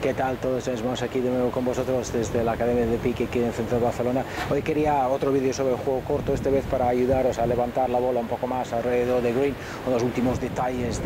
¿Qué tal todos? Estamos aquí de nuevo con vosotros desde la Academia de Pique aquí en el centro de Barcelona. Hoy quería otro vídeo sobre el juego corto, esta vez para ayudaros a levantar la bola un poco más alrededor de green, o los últimos detalles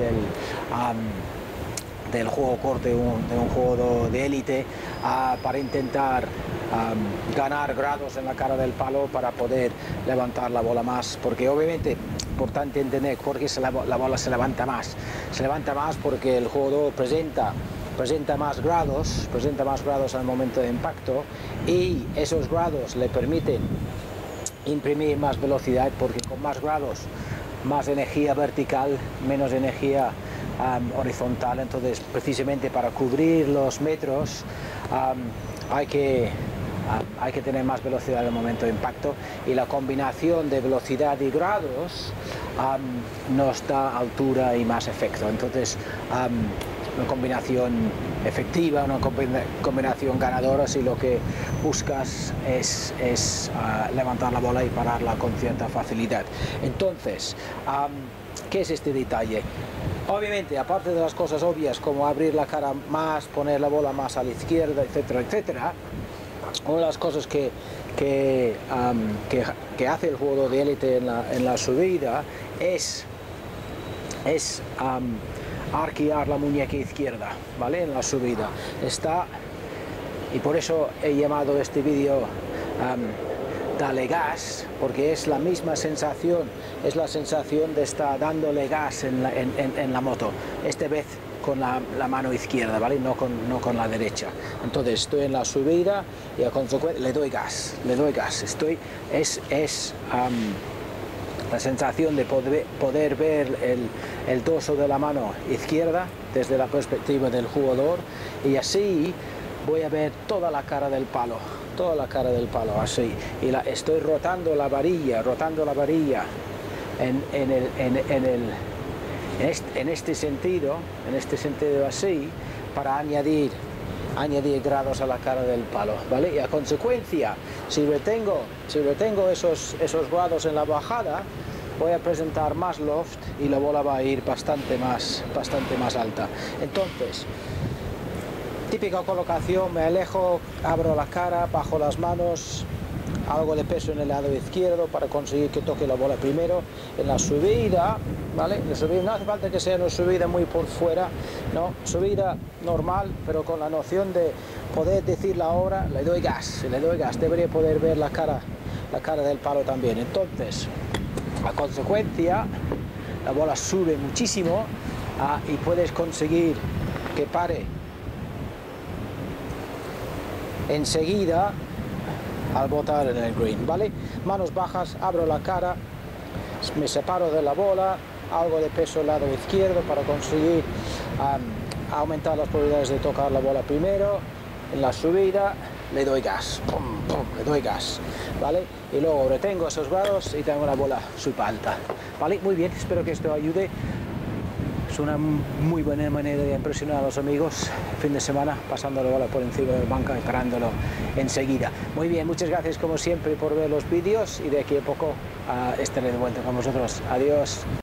del juego corto, de un juego de élite, para intentar ganar grados en la cara del palo para poder levantar la bola más, porque obviamente importante entender por qué la bola se levanta más porque el jugador presenta más grados al momento de impacto, y esos grados le permiten imprimir más velocidad, porque con más grados, más energía vertical, menos energía horizontal. Entonces, precisamente para cubrir los metros hay que tener más velocidad al momento de impacto, y la combinación de velocidad y grados nos da altura y más efecto. Entonces, una combinación efectiva, una combinación ganadora, si lo que buscas es levantar la bola y pararla con cierta facilidad. Entonces, ¿qué es este detalle? Obviamente, aparte de las cosas obvias como abrir la cara más, poner la bola más a la izquierda, etcétera, etcétera, una de las cosas que hace el jugador de élite en la subida es arquear la muñeca izquierda, ¿vale? En la subida y por eso he llamado este vídeo Dale gas, porque es la misma sensación, es la sensación de estar dándole gas en la moto, esta vez con la mano izquierda, ¿vale? No con la derecha. Entonces estoy en la subida y a consecuencia le doy gas. Es la sensación de poder ver el dorso de la mano izquierda desde la perspectiva del jugador, y así voy a ver toda la cara del palo, así, y estoy rotando la varilla en este sentido así, para añadir grados a la cara del palo, ¿vale? Y a consecuencia, si retengo esos grados en la bajada, voy a presentar más loft y la bola va a ir bastante más alta. Entonces, típica colocación: me alejo, abro la cara, bajo las manos, algo de peso en el lado izquierdo para conseguir que toque la bola primero. En la subida, ¿vale? En la subida no hace falta que sea una subida muy por fuera, no, subida normal, pero con la noción de poder decir la hora, le doy gas, debería poder ver la cara del palo también. Entonces, a consecuencia, la bola sube muchísimo, y puedes conseguir que pare enseguida al botar en el green, ¿vale? Manos bajas, abro la cara, me separo de la bola, algo de peso al lado izquierdo para conseguir aumentar las probabilidades de tocar la bola primero. En la subida le doy gas, pum, pum, le doy gas, ¿vale? Y luego retengo esos grados y tengo la bola súper alta, ¿vale? Muy bien, espero que esto ayude. Es una muy buena manera de impresionar a los amigos el fin de semana, pasando la bola por encima del banco y parándolo enseguida. Muy bien, muchas gracias como siempre por ver los vídeos, y de aquí a poco estaré de vuelta con vosotros. Adiós.